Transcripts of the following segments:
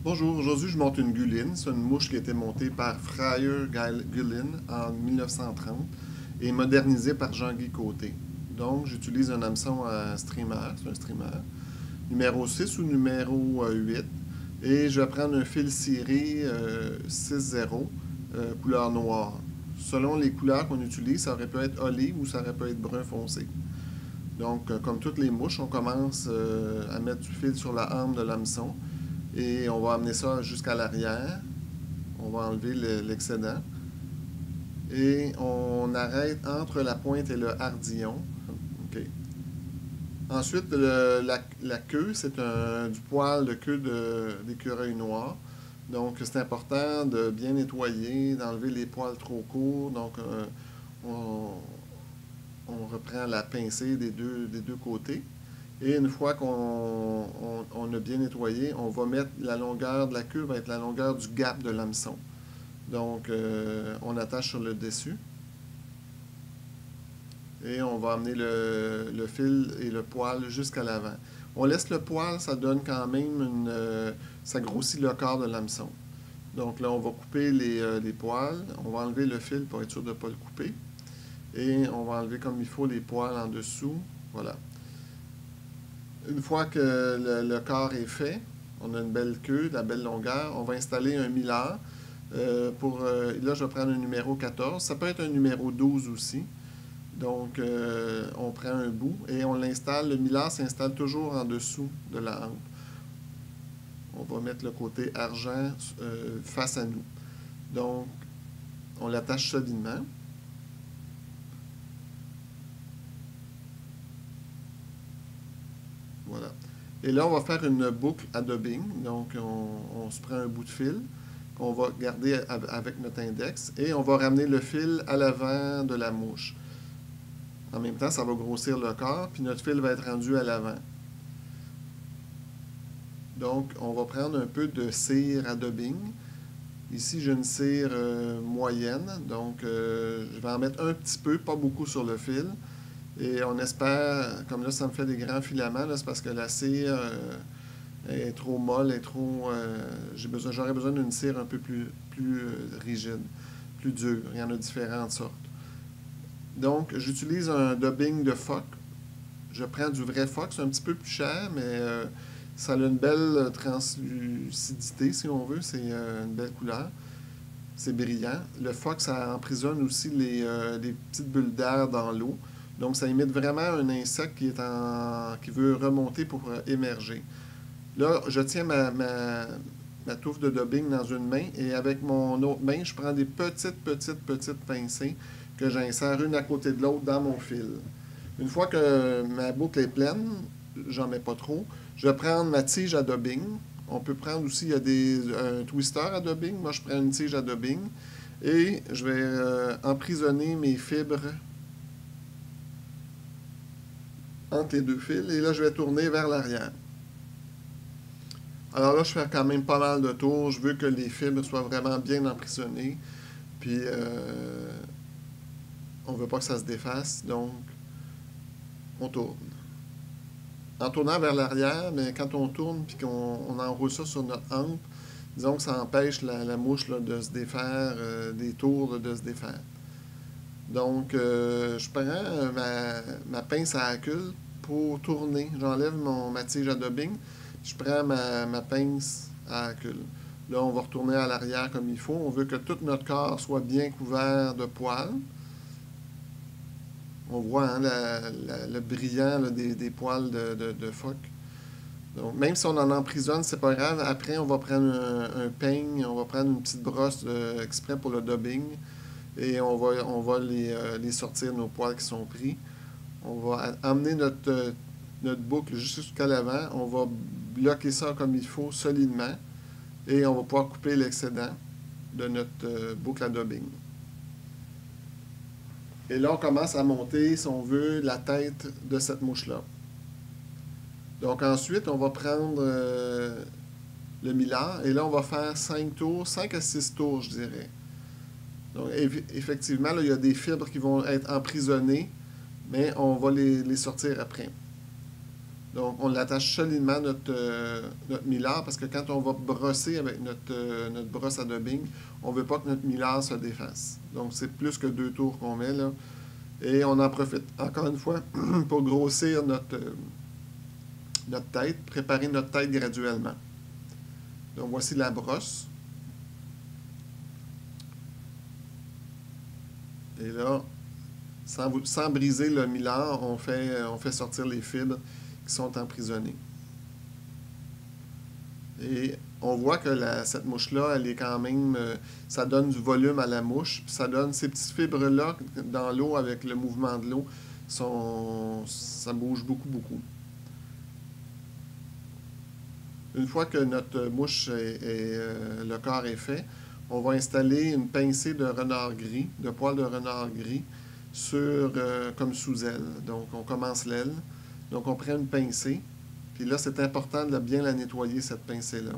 Bonjour, aujourd'hui je monte une guline. C'est une mouche qui a été montée par Fryer Gullin en 1930 et modernisée par Jean-Guy Côté. Donc j'utilise un hameçon à streamer, c'est un streamer, numéro 6 ou numéro 8. Et je vais prendre un fil ciré 6-0, couleur noire. Selon les couleurs qu'on utilise, ça aurait pu être olive ou ça aurait pu être brun foncé. Donc, comme toutes les mouches, on commence à mettre du fil sur la hampe de l'hameçon et on va amener ça jusqu'à l'arrière. On va enlever l'excédent et on arrête entre la pointe et le hardillon. OK. Ensuite, la queue, c'est du poil de queue d'écureuil noir. Donc, c'est important de bien nettoyer, d'enlever les poils trop courts. Donc, on, on reprend la pincée des deux côtés. Et une fois qu'on a bien nettoyé, on va mettre la longueur de la queue va être la longueur du gap de l'hameçon. Donc, on attache sur le dessus. Et on va amener le fil et le poil jusqu'à l'avant. On laisse le poil, ça donne quand même ça grossit le corps de l'hameçon. Donc là, on va couper les poils. On va enlever le fil pour être sûr de ne pas le couper. Et on va enlever comme il faut les poils en dessous. Voilà. Une fois que le corps est fait, on a une belle queue, de la belle longueur, on va installer un millard. Là, je vais prendre un numéro 14. Ça peut être un numéro 12 aussi. Donc, on prend un bout et on l'installe. Le millard s'installe toujours en dessous de la hampe. On va mettre le côté argent face à nous. Donc, on l'attache solidement. Voilà. Et là, on va faire une boucle à dubbing. Donc, on se prend un bout de fil qu'on va garder avec notre index et on va ramener le fil à l'avant de la mouche. En même temps, ça va grossir le corps, puis notre fil va être rendu à l'avant. Donc, on va prendre un peu de cire à dubbing. Ici, j'ai une cire moyenne, donc je vais en mettre un petit peu, pas beaucoup sur le fil. Et on espère, comme là, ça me fait des grands filaments, c'est parce que la cire est trop molle, j'aurais besoin d'une cire un peu plus rigide, plus dure. Il y en a différentes sortes. Donc, j'utilise un dubbing de phoque. Je prends du vrai phoque, c'est un petit peu plus cher, mais ça a une belle translucidité, si on veut. C'est une belle couleur. C'est brillant. Le phoque, ça emprisonne aussi les petites bulles d'air dans l'eau. Donc, ça imite vraiment un insecte qui veut remonter pour émerger. Là, je tiens ma touffe de dubbing dans une main et avec mon autre main, je prends des petites pincées que j'insère une à côté de l'autre dans mon fil. Une fois que ma boucle est pleine, j'en mets pas trop, je vais prendre ma tige à dubbing. On peut prendre aussi, il y a un twister à dubbing. Moi, je prends une tige à dubbing et je vais emprisonner mes fibres entre les deux fils et là, je vais tourner vers l'arrière. Alors là, je fais quand même pas mal de tours. Je veux que les fibres soient vraiment bien emprisonnées. Puis, on veut pas que ça se défasse, donc on tourne. En tournant vers l'arrière, mais quand on tourne puis qu'on enroule ça sur notre hampe, disons que ça empêche la mouche là, de se défaire, des tours là, de se défaire. Donc, je prends ma pince à acule pour tourner. J'enlève ma tige à dubbing, je prends ma pince à acule. Là, on va retourner à l'arrière comme il faut. On veut que tout notre corps soit bien couvert de poils. On voit hein, le brillant là, des poils de phoque. Donc, même si on en emprisonne, c'est pas grave. Après, on va prendre un peigne, on va prendre une petite brosse exprès pour le dubbing et on va les sortir, nos poils qui sont pris. On va amener notre boucle jusqu'à l'avant. On va bloquer ça comme il faut, solidement. Et on va pouvoir couper l'excédent de notre boucle à dubbing. Et là, on commence à monter, si on veut, la tête de cette mouche-là. Donc ensuite, on va prendre le millard et là, on va faire 5 tours, 5 à 6 tours, je dirais. Donc effectivement, là, il y a des fibres qui vont être emprisonnées, mais on va les sortir après. Donc, on l'attache solidement notre millard parce que quand on va brosser avec notre brosse à dubbing, on ne veut pas que notre millard se défasse. Donc, c'est plus que 2 tours qu'on met là. Et on en profite, encore une fois, pour grossir notre tête, préparer notre tête graduellement. Donc, voici la brosse. Et là, sans briser le millard, on fait sortir les fibres qui sont emprisonnées. Et on voit que cette mouche-là, elle est quand même... ça donne du volume à la mouche. Puis ça donne ces petites fibres-là dans l'eau avec le mouvement de l'eau. Ça bouge beaucoup, beaucoup. Une fois que notre mouche le corps est fait, on va installer une pincée de renard gris, de poils de renard gris, comme sous aile. Donc, on commence l'aile. Donc, on prend une pincée. Puis là, c'est important de bien la nettoyer, cette pincée-là.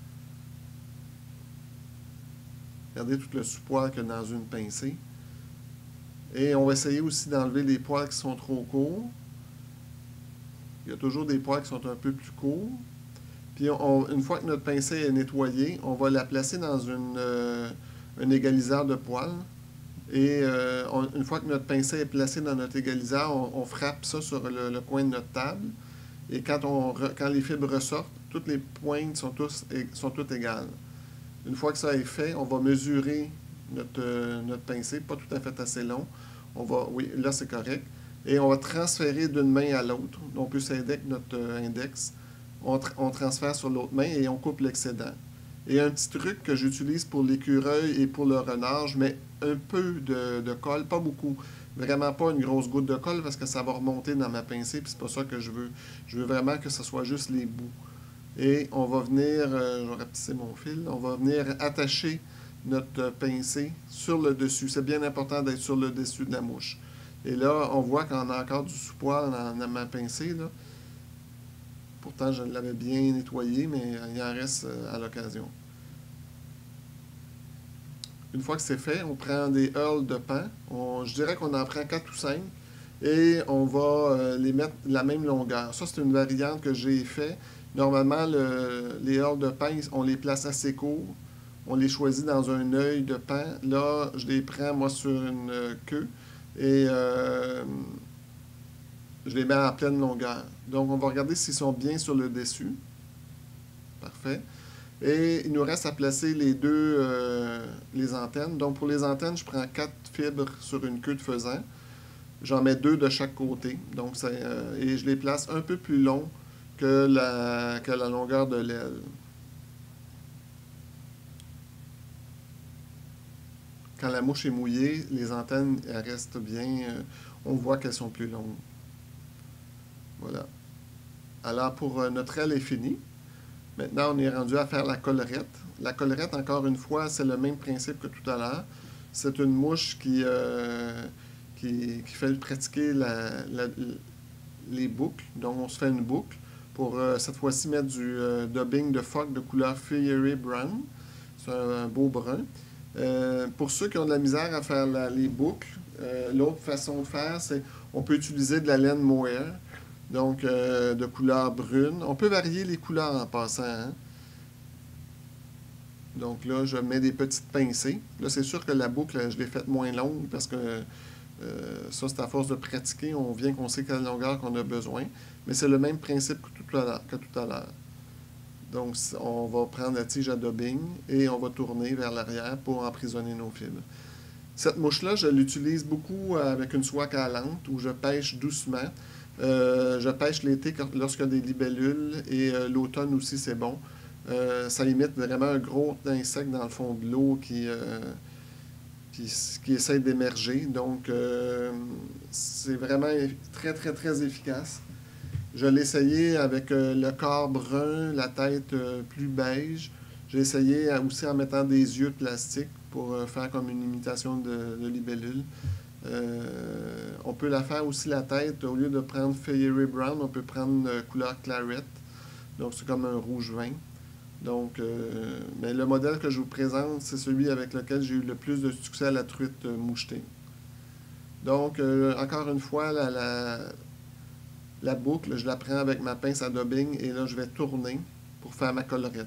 Regardez tout le sous-poil qu'il y a dans une pincée. Et on va essayer aussi d'enlever les poils qui sont trop courts. Il y a toujours des poils qui sont un peu plus courts. Puis, une fois que notre pincée est nettoyée, on va la placer dans un égaliseur de poils. Et une fois que notre pincée est placée dans notre égaliseur, on frappe ça sur le coin de notre table. Et quand les fibres ressortent, toutes les pointes sont toutes égales. Une fois que ça est fait, on va mesurer notre pincée, pas tout à fait assez long. Oui, là c'est correct. Et on va transférer d'une main à l'autre. On peut s'aider avec notre index. On transfère sur l'autre main et on coupe l'excédent. Et un petit truc que j'utilise pour l'écureuil et pour le renard, je mets un peu de colle, pas beaucoup. Vraiment pas une grosse goutte de colle parce que ça va remonter dans ma pincée, puis c'est pas ça que je veux. Je veux vraiment que ce soit juste les bouts. Et on va venir, je vais rapetisser mon fil, on va venir attacher notre pincée sur le dessus. C'est bien important d'être sur le dessus de la mouche. Et là, on voit qu'on a encore du sous-poil dans ma pincée, là. Pourtant, je l'avais bien nettoyé, mais il en reste à l'occasion. Une fois que c'est fait, on prend des hurles de pain. Je dirais qu'on en prend 4 ou 5. Et on va les mettre de la même longueur. Ça, c'est une variante que j'ai fait. Normalement, les hurles de pain, on les place assez courts. On les choisit dans un œil de pain. Là, je les prends, moi, sur une queue. Et je les mets en pleine longueur. Donc, on va regarder s'ils sont bien sur le dessus. Parfait. Et il nous reste à placer les antennes. Donc, pour les antennes, je prends 4 fibres sur une queue de faisan. J'en mets 2 de chaque côté. Donc, et je les place un peu plus long que la longueur de l'aile. Quand la mouche est mouillée, les antennes elles restent bien. On voit qu'elles sont plus longues. Voilà. Alors, pour notre aile est finie. Maintenant, on est rendu à faire la collerette. La collerette, encore une fois, c'est le même principe que tout à l'heure. C'est une mouche qui fait pratiquer les boucles. Donc, on se fait une boucle pour cette fois-ci mettre du dubbing de phoque de couleur Fiery Brown. C'est un beau brun. Pour ceux qui ont de la misère à faire les boucles, l'autre façon de faire, c'est on peut utiliser de la laine mohair. Donc, de couleur brune. On peut varier les couleurs en passant. Hein? Donc là, je mets des petites pincées. Là, c'est sûr que la boucle, je l'ai faite moins longue parce que ça, c'est à force de pratiquer. On sait quelle longueur qu'on a besoin. Mais c'est le même principe que tout à l'heure. Donc, on va prendre la tige à dubbing et on va tourner vers l'arrière pour emprisonner nos fibres. Cette mouche-là, je l'utilise beaucoup avec une soie calante où je pêche doucement. Je pêche l'été lorsqu'il y a des libellules et l'automne aussi, c'est bon. Ça imite vraiment un gros insecte dans le fond de l'eau qui essaie d'émerger. Donc, c'est vraiment très, très, très efficace. Je l'ai essayé avec le corps brun, la tête plus beige. J'ai essayé aussi en mettant des yeux de plastique pour faire comme une imitation de libellule. On peut la faire aussi la tête, au lieu de prendre Fiery Brown, on peut prendre couleur Claret. Donc c'est comme un rouge vin. Donc, mais le modèle que je vous présente, c'est celui avec lequel j'ai eu le plus de succès à la truite mouchetée. Donc, encore une fois, La boucle, je la prends avec ma pince à dubbing et là, je vais tourner pour faire ma collerette.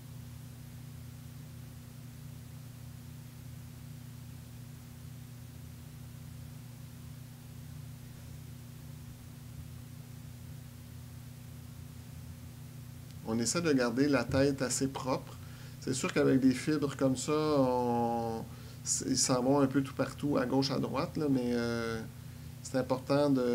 On essaie de garder la tête assez propre. C'est sûr qu'avec des fibres comme ça, ils s'en vont un peu tout partout, à gauche, à droite, là, mais c'est important de...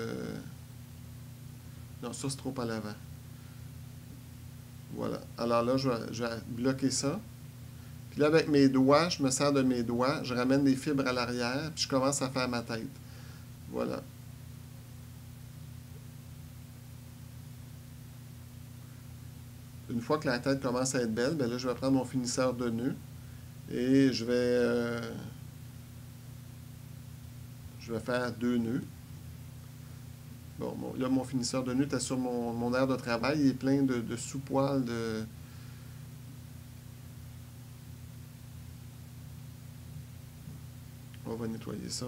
Non, ça c'est trop à l'avant. Voilà. Alors là, je vais bloquer ça. Puis là, avec mes doigts, je me sers de mes doigts, je ramène les fibres à l'arrière, puis je commence à faire ma tête. Voilà. Une fois que la tête commence à être belle, ben là, je vais prendre mon finisseur de nœud et je vais faire 2 nœuds. Bon, là, mon finisseur de nœud est sur mon aire de travail. Il est plein de sous-poils. On va nettoyer ça.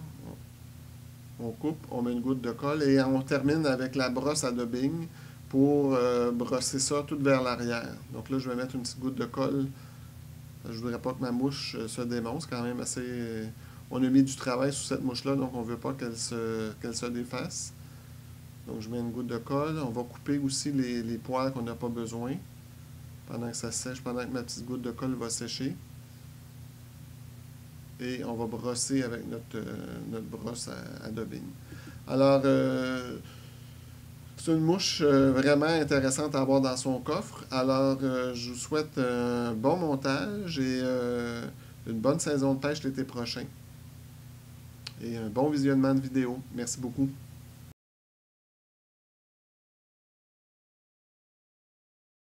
On coupe, on met une goutte de colle et on termine avec la brosse à dubbing pour brosser ça tout vers l'arrière. Donc là, je vais mettre une petite goutte de colle. Je ne voudrais pas que ma mouche se démonte. C'est quand même assez... On a mis du travail sur cette mouche-là, donc on ne veut pas qu'elle se défasse. Donc je mets une goutte de colle. On va couper aussi les poils qu'on n'a pas besoin pendant que ça sèche, pendant que ma petite goutte de colle va sécher. Et on va brosser avec notre brosse à dubbing. Alors, c'est une mouche vraiment intéressante à avoir dans son coffre. Alors, je vous souhaite un bon montage et une bonne saison de pêche l'été prochain. Et un bon visionnement de vidéo. Merci beaucoup.